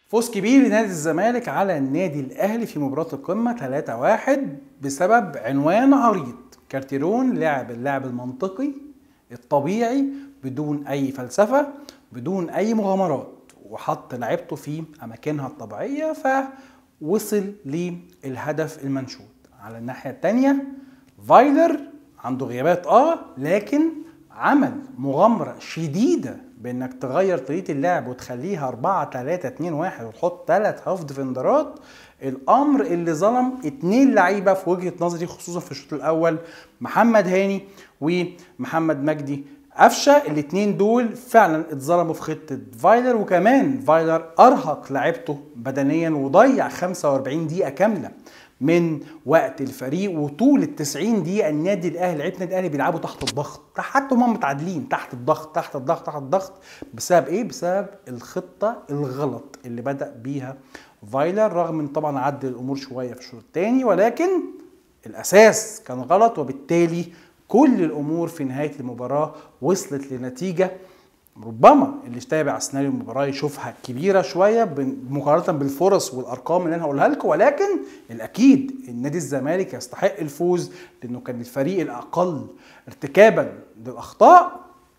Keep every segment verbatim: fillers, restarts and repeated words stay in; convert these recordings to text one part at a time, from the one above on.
فوز كبير لنادي الزمالك على النادي الاهلي في مباراة القمة ثلاثة واحد بسبب عنوان عريض. كارتيرون لعب اللعب المنطقي الطبيعي بدون اي فلسفة بدون اي مغامرات، وحط لعبته في اماكنها الطبيعية فوصل للهدف المنشود. على الناحية التانية فايلر عنده غيابات اه لكن عمل مغامرة شديدة بانك تغير طريقة اللعب وتخليها أربعة ثلاثة اتنين واحد وتحط ثلاث هاف ديفندرات. الامر اللي ظلم اتنين لعيبة في وجهة نظري، خصوصا في الشوط الاول، محمد هاني ومحمد مجدي قفشه. الاتنين دول فعلا اتظلموا في خطة فايلر، وكمان فايلر ارهق لعبته بدنيا وضيع خمسة وأربعين دقيقة كاملة من وقت الفريق. وطول ال تسعين دقيقة النادي الاهلي لعيبه النادي الاهلي بيلعبوا تحت الضغط، حتى هم متعادلين تحت الضغط تحت الضغط تحت الضغط. بسبب ايه؟ بسبب الخطة الغلط اللي بدأ بيها فايلر، رغم ان طبعا عدل الامور شوية في الشوط الثاني، ولكن الاساس كان غلط. وبالتالي كل الامور في نهاية المباراة وصلت لنتيجة ربما اللي تابع سيناريو المباراه يشوفها كبيره شويه مقارنه بالفرص والارقام اللي انا هقولها لكم، ولكن الاكيد النادي الزمالك يستحق الفوز لانه كان الفريق الاقل ارتكابا للاخطاء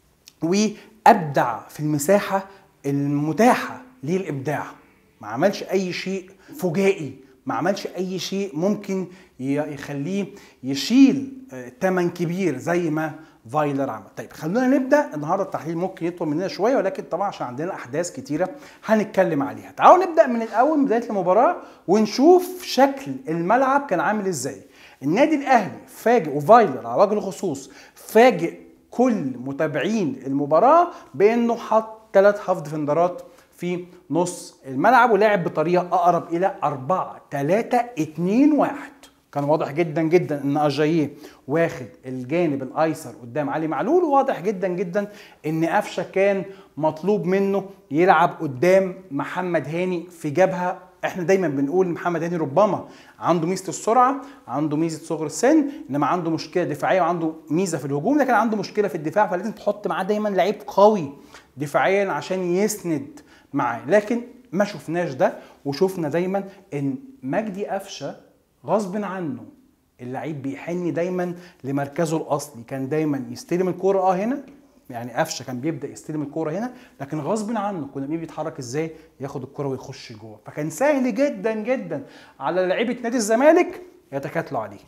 وابدع في المساحه المتاحه للابداع. ما عملش اي شيء فجائي، ما عملش اي شيء ممكن يخليه يشيل ثمن كبير زي ما فايلر عمل. طيب خلونا نبدا النهارده. التحليل ممكن يطول مننا شويه، ولكن طبعا عشان عندنا احداث كتيره هنتكلم عليها. تعالوا نبدا من الاول، من بدايه المباراه، ونشوف شكل الملعب كان عامل ازاي. النادي الاهلي فاجئ، وفايلر على وجه الخصوص فاجئ كل متابعين المباراه بانه حط ثلاث هاف ديفندرات في نص الملعب ولعب بطريقه اقرب الى أربعة ثلاثة اتنين واحد. كان واضح جدا جدا ان اجاييه واخد الجانب الايسر قدام علي معلول، وواضح جدا جدا ان قفشه كان مطلوب منه يلعب قدام محمد هاني في جبهه. احنا دايما بنقول محمد هاني ربما عنده ميزه السرعه، عنده ميزه صغر السن، انما عنده مشكله دفاعيه وعنده ميزه في الهجوم، لكن عنده مشكله في الدفاع، فلازم تحط معاه دايما لعيب قوي دفاعيا عشان يسند معاه. لكن ما شفناش ده، وشفنا دايما ان مجدي قفشه غصب عنه اللعيب بيحن دايما لمركزه الاصلي. كان دايما يستلم الكوره اه هنا، يعني قفشه كان بيبدا يستلم الكوره هنا، لكن غصب عنه كنا بنبقى بيتحرك ازاي ياخد الكوره ويخش جوه. فكان سهل جدا جدا على لعيبه نادي الزمالك يتكاتلوا عليه،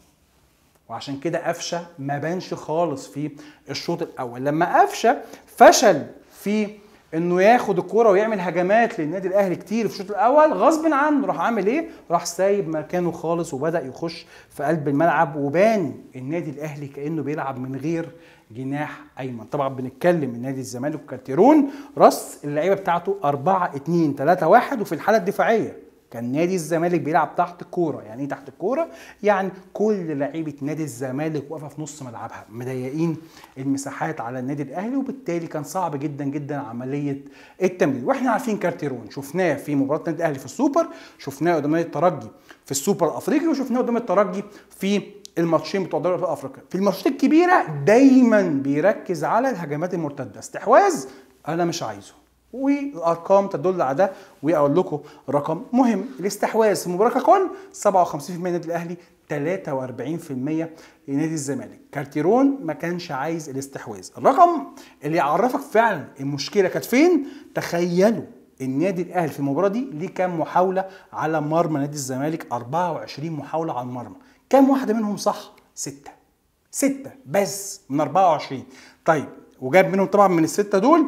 وعشان كده قفشه ما بانش خالص في الشوط الاول. لما قفشه فشل في انه ياخد الكوره ويعمل هجمات للنادي الاهلي كتير في الشوط الاول، غصب عنه راح عامل ايه؟ راح سايب مكانه خالص وبدا يخش في قلب الملعب، وبان النادي الاهلي كانه بيلعب من غير جناح ايمن. طبعا بنتكلم النادي الزمالك وكارتيرون رص اللعيبه بتاعته أربعة اتنين ثلاثة واحد، وفي الحاله الدفاعيه كان نادي الزمالك بيلعب تحت الكوره. يعني ايه تحت الكوره؟ يعني كل لعيبه نادي الزمالك واقفه في نص ملعبها مضيقين المساحات على النادي الاهلي، وبالتالي كان صعب جدا جدا عمليه التمرير. واحنا عارفين كارتيرون شفناه في مباراه النادي الاهلي في السوبر، شفناه قدام نادي الترجي في السوبر الافريقي، وشفناه قدام الترجي في الماتشين بتوع دوري ابطال افريقيا. في الماتشات الكبيره دايما بيركز على الهجمات المرتده. استحواذ انا مش عايزه، والارقام تدل على ده، واقول لكم رقم مهم. الاستحواذ في المباراه ككل سبعة وخمسين بالمية للنادي الاهلي، ثلاثة وأربعين بالمية لنادي الزمالك. كارتيرون ما كانش عايز الاستحواذ. الرقم اللي يعرفك فعلا المشكله كانت فين، تخيلوا النادي الاهلي في المباراه دي ليه كام محاوله على مرمى نادي الزمالك؟ أربعة وعشرين محاوله على المرمى. كام واحده منهم صح؟ ستة. ستة بس من أربعة وعشرين. طيب وجاب منهم طبعا من الستة دول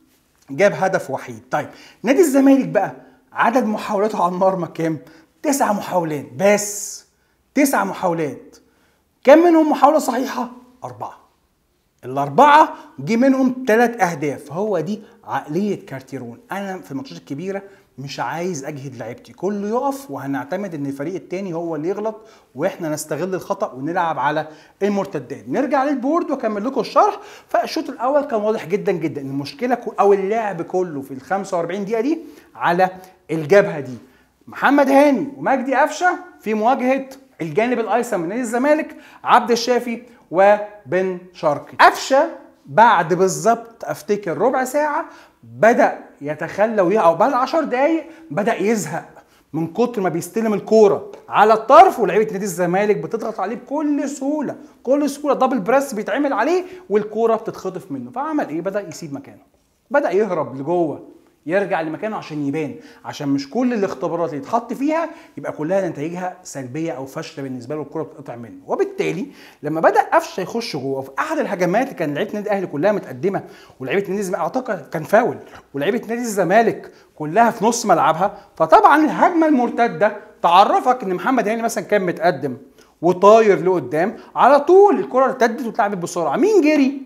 جاب هدف وحيد. طيب نادي الزمالك بقى عدد محاولاته على المرمى كام؟ تسع محاولات بس. تسع محاولات. كم منهم محاولة صحيحة؟ أربعة. الأربعة جه منهم ثلاث أهداف. هو دي عقلية كارتيرون. أنا في الماتشات الكبيرة مش عايز أجهد لعيبتي، كله يقف وهنعتمد إن الفريق التاني هو اللي يغلط وإحنا نستغل الخطأ ونلعب على المرتدات. نرجع للبورد وأكمل لكم الشرح. فالشوط الأول كان واضح جدا جدا إن المشكلة أو اللعب كله في ال خمسة وأربعين دقيقة دي على الجبهة دي. محمد هاني ومجدي قفشه في مواجهة الجانب الايسر من نادي الزمالك، عبد الشافي وبن شرقي. قفشه بعد بالظبط افتكر ربع ساعه بدا يتخلى ويها، او بعد عشر دقائق بدا يزهق من كتر ما بيستلم الكوره على الطرف، ولاعيبه نادي الزمالك بتضغط عليه بكل سهوله، كل سهوله دبل بريس بيتعمل عليه والكوره بتتخطف منه. فعمل ايه؟ بدا يسيب مكانه، بدا يهرب لجوه، يرجع لمكانه عشان يبان، عشان مش كل الاختبارات اللي يتحط فيها يبقى كلها نتائجها سلبيه او فاشله بالنسبه له، الكوره بتقطع منه. وبالتالي لما بدا قفشه يخش جوه في احد الهجمات اللي كان لعيبه النادي الاهلي كلها متقدمه، ولعيبه نادي الزمالك اعتقد كان فاول، ولعيبه نادي الزمالك كلها في نص ملعبها، فطبعا الهجمه المرتده تعرفك ان محمد هاني مثلا كان متقدم وطاير لقدام، على طول الكره ارتدت واتلعبت بسرعه. مين جري؟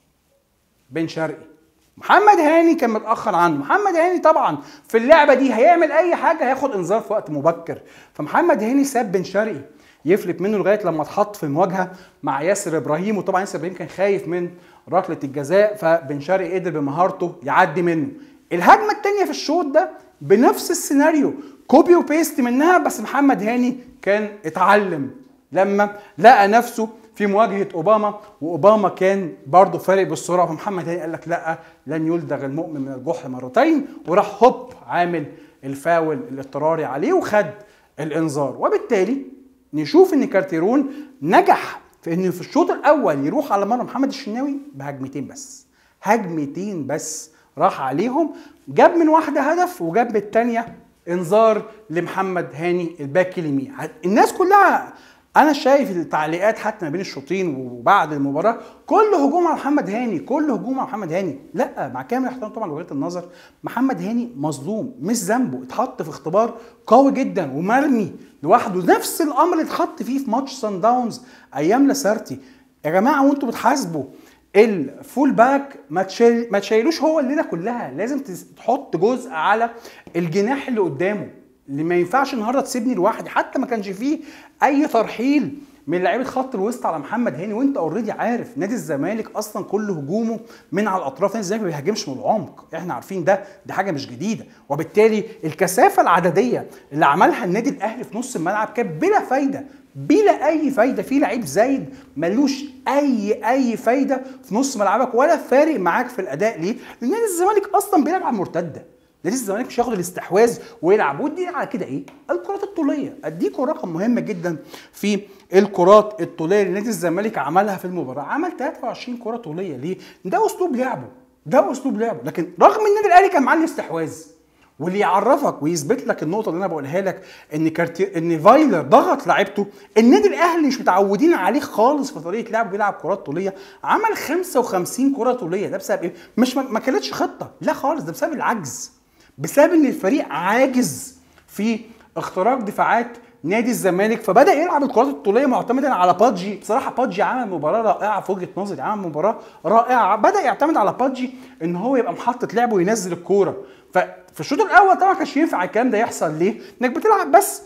بن شرقي. محمد هاني كان متاخر عنه. محمد هاني طبعا في اللعبه دي هيعمل اي حاجه هياخد انذار في وقت مبكر، فمحمد هاني ساب بن شرقي يفلت منه لغايه لما اتحط في مواجهه مع ياسر ابراهيم، وطبعا ياسر ابراهيم كان خايف من ركله الجزاء، فبن شرقي قدر بمهارته يعدي منه. الهجمه الثانيه في الشوط ده بنفس السيناريو، كوبي وبيست منها، بس محمد هاني كان اتعلم لما لقى نفسه في مواجهه اوباما، واوباما كان برضه فارق بالسرعه، فمحمد هاني قال لك لا، لن يلدغ المؤمن من الجحر مرتين، وراح هوب عامل الفاول الاضطراري عليه وخد الانذار. وبالتالي نشوف ان كارتيرون نجح في انه في الشوط الاول يروح على مرمى محمد الشناوي بهجمتين بس، هجمتين بس راح عليهم، جاب من واحده هدف وجاب من الثانيه انذار لمحمد هاني الباك اليمين. الناس كلها انا شايف التعليقات حتى ما بين الشوطين وبعد المباراه كل هجوم على محمد هاني، كل هجوم على محمد هاني. لا، مع كامل احترام طبعا لوجهه النظر، محمد هاني مظلوم، مش ذنبه، اتحط في اختبار قوي جدا ومرمي لوحده. نفس الامر اللي اتحط فيه في ماتش سان داونز ايام لاسارتي. يا جماعه وانتوا بتحاسبوا الفول باك ما تشيل ما تشيلوش هو الليله كلها، لازم تحط جزء على الجناح اللي قدامه، اللي ما ينفعش النهارده تسيبني لوحدي. حتى ما كانش فيه اي ترحيل من لعيبه خط الوسط على محمد هاني، وانت اوريدي عارف نادي الزمالك اصلا كل هجومه من على الاطراف، نادي الزمالك ما بيهاجمش من العمق، احنا عارفين ده، دي حاجه مش جديده. وبالتالي الكثافه العدديه اللي عملها النادي الاهلي في نص الملعب كانت بلا فايده، بلا اي فايده. في لعيب زايد ملوش اي اي فايده في نص ملعبك ولا فارق معاك في الاداء. ليه؟ لان نادي الزمالك اصلا بيلعب على المرتده، نادي الزمالك مش هياخد الاستحواذ ويلعب. ودي على كده ايه؟ الكرات الطوليه. اديكم رقم مهم جدا في الكرات الطوليه اللي نادي الزمالك عملها في المباراه، عمل ثلاثة وعشرين كره طوليه. ليه؟ ده اسلوب لعبه، ده اسلوب لعبه. لكن رغم ان النادي الاهلي كان معاه الاستحواذ، واللي يعرفك ويثبت لك النقطه اللي انا بقولها لك ان كارتي ان فايلر ضغط لعيبته، النادي الاهلي مش متعودين عليه خالص في طريقه لعبه، بيلعب كرات طوليه. عمل خمسة وخمسين كره طوليه. ده بسبب ايه؟ مش ما كانتش خطه، لا خالص، ده بسبب العجز، بسبب ان الفريق عاجز في اختراق دفاعات نادي الزمالك، فبدا يلعب الكرات الطوليه معتمدا على بادجي. بصراحه بادجي عمل مباراه رائعه في وجهه نظري، عمل مباراه رائعه. بدا يعتمد على بادجي ان هو يبقى محطه لعبه وينزل الكوره. ففي الشوط الاول طبعا ما كانش ينفع الكلام ده يحصل. ليه؟ انك بتلعب بس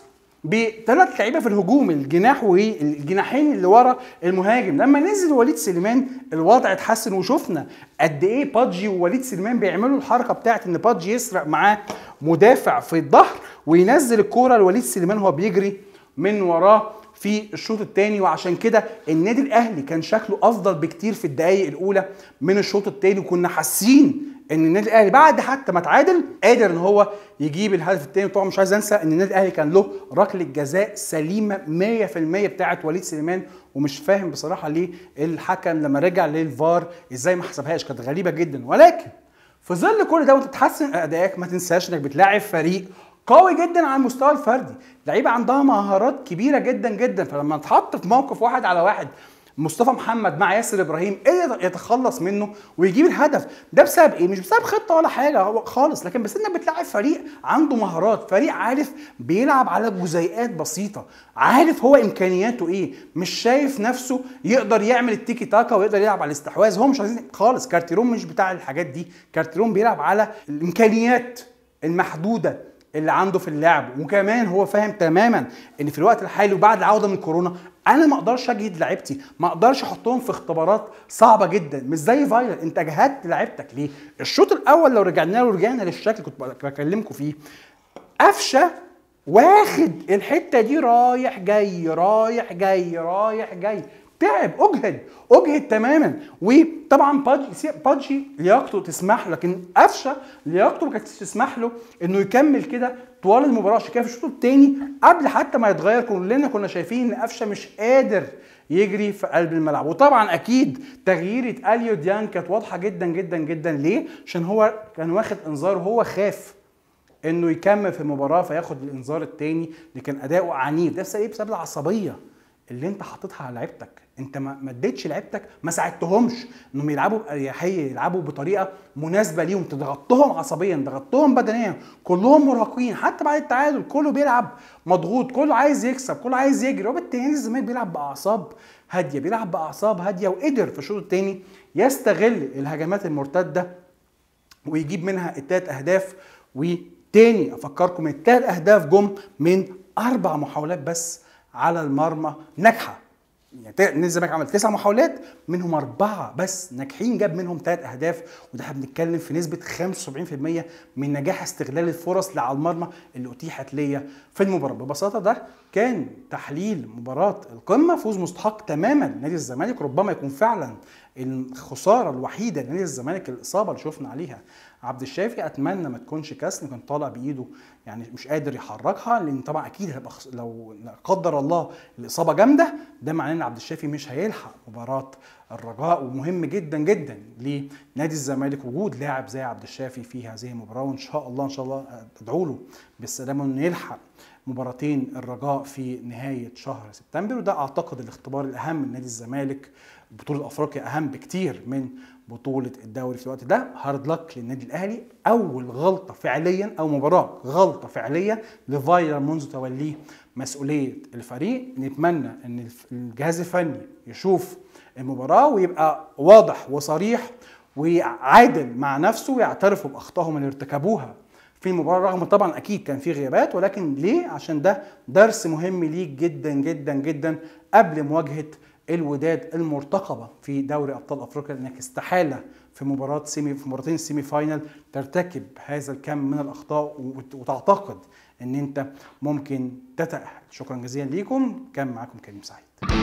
بثلاث لعيبه في الهجوم، الجناح والجناحين اللي ورا المهاجم. لما نزل وليد سليمان الوضع اتحسن، وشفنا قد ايه بادجي ووليد سليمان بيعملوا الحركه بتاعت ان بادجي يسرق معاه مدافع في الظهر وينزل الكوره لوليد سليمان وهو بيجري من وراه في الشوط الثاني. وعشان كده النادي الاهلي كان شكله افضل بكتير في الدقائق الاولى من الشوط الثاني، وكنا حاسين ان النادي الاهلي بعد حتى ما تعادل قادر ان هو يجيب الهدف الثاني. طبعا مش عايز انسى ان النادي الاهلي كان له ركله جزاء سليمه مية في المية بتاعه وليد سليمان، ومش فاهم بصراحه ليه الحكم لما رجع للفار ازاي ما حسبهاش، كانت غريبه جدا. ولكن في ظل كل ده وانت تحسن ادائك ما تنساش انك بتلاعب فريق قوي جدا على المستوى الفردي، لعيبه عندها مهارات كبيره جدا جدا. فلما تحط في موقف واحد على واحد مصطفى محمد مع ياسر ابراهيم قدر يتخلص منه ويجيب الهدف. ده بسبب ايه؟ مش بسبب خطه ولا حاجه خالص، لكن بس انك بتلاعب فريق عنده مهارات، فريق عارف بيلعب على جزيئات بسيطه، عارف هو امكانياته ايه، مش شايف نفسه يقدر يعمل التيكي تاكا ويقدر يلعب على الاستحواذ. هو مش عايزين خالص، كارتيرون مش بتاع الحاجات دي، كارتيرون بيلعب على الامكانيات المحدوده اللي عنده في اللعب. وكمان هو فاهم تماما ان في الوقت الحالي وبعد العوده من كورونا انا ما اقدرش اجهد لعيبتي، ما اقدرش احطهم في اختبارات صعبه جدا، مش زي فايلر. انت جهدت لعيبتك ليه؟ الشوط الاول لو رجعنا له ورجعنا للشكل كنت بكلمكم فيه، قفشه واخد الحته دي رايح جاي رايح جاي رايح جاي، تعب، اجهد اجهد تماما. وطبعا بادجي بادجي لياقته تسمح له، لكن قفشه لياقته ما كانتش تسمح له انه يكمل كده طوال المباراه. عشان كده في الشوط الثاني قبل حتى ما يتغير كلنا كنا شايفين ان قفشه مش قادر يجري في قلب الملعب. وطبعا اكيد تغييره اليو ديانج كانت واضحه جدا جدا جدا. ليه؟ عشان هو كان واخد انذار وهو خاف انه يكمل في المباراه فياخد الانذار الثاني اللي كان اداؤه عنيف. ده بسبب ايه؟ بسبب العصبيه اللي انت حاططها على لعيبتك. انت ما اديتش لعيبتك، ما ساعدتهمش انهم يلعبوا باريحيه، يلعبوا بطريقه مناسبه ليهم. انت ضغطتهم عصبيا، ضغطتهم بدنيا، كلهم مرهقين. حتى بعد التعادل كله بيلعب مضغوط، كله عايز يكسب، كله عايز يجري. وبالتالي نادي الزمالك بيلعب باعصاب هاديه، بيلعب باعصاب هاديه، وقدر في الشوط الثاني يستغل الهجمات المرتده ويجيب منها الثلاث اهداف. وتاني افكركم الثلاث اهداف جم من اربع محاولات بس على المرمى ناجحه. يعني نادي الزمالك عمل تسع محاولات منهم اربعه بس ناجحين، جاب منهم ثلاث اهداف. وده احنا بنتكلم في نسبه خمسة وسبعين في المية من نجاح استغلال الفرص اللي على المرمى اللي اتيحت ليا في المباراه. ببساطه ده كان تحليل مباراه القمه، فوز مستحق تماما لنادي الزمالك. ربما يكون فعلا الخساره الوحيده لنادي الزمالك الاصابه اللي شفنا عليها عبد الشافي. اتمنى ما تكونش كسر، كان طالع بايده يعني مش قادر يحركها، لان طبعا اكيد هيبقى لو لا قدر الله الاصابه جامده ده معناه ان عبد الشافي مش هيلحق مباراه الرجاء. ومهم جدا جدا لنادي الزمالك وجود لاعب زي عبد الشافي في هذه المباراه. وان شاء الله ان شاء الله ادعو له بالسلامه انه يلحق مباراتين الرجاء في نهايه شهر سبتمبر. وده اعتقد الاختبار الاهم لنادي الزمالك. بطوله افريقيا اهم بكتير من بطوله الدوري في الوقت ده. هارد لك للنادي الاهلي، اول غلطه فعليا او مباراه غلطه فعليا لفايلر منذ توليه مسؤوليه الفريق. نتمنى ان الجهاز الفني يشوف المباراه ويبقى واضح وصريح وعادل مع نفسه ويعترفوا باخطائهم اللي ارتكبوها في المباراه، رغم طبعا اكيد كان في غيابات. ولكن ليه؟ عشان ده درس مهم ليك جدا جدا جدا قبل مواجهه الوداد المرتقبه في دوري ابطال افريقيا، انك استحاله في مباراه سيمي في مباراتين السيمي فاينل ترتكب هذا الكم من الاخطاء وتعتقد ان انت ممكن تتأهل. شكرا جزيلا ليكم، كان معاكم كريم سعيد.